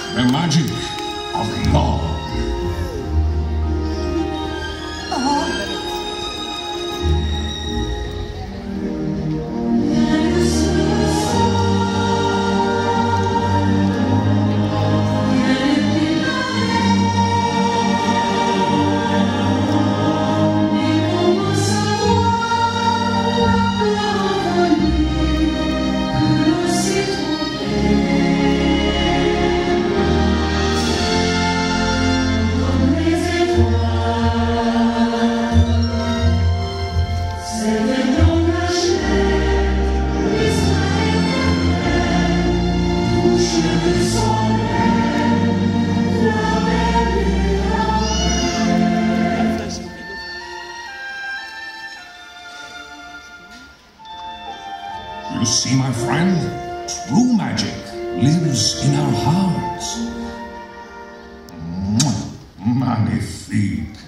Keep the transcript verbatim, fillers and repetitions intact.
The magic of love. You see, my friend, true magic lives in our hearts. Magnifique.